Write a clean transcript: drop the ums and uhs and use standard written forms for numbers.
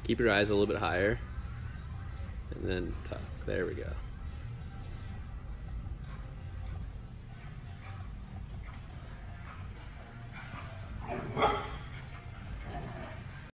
Keep your eyes a little bit higher. And then tuck. There we go.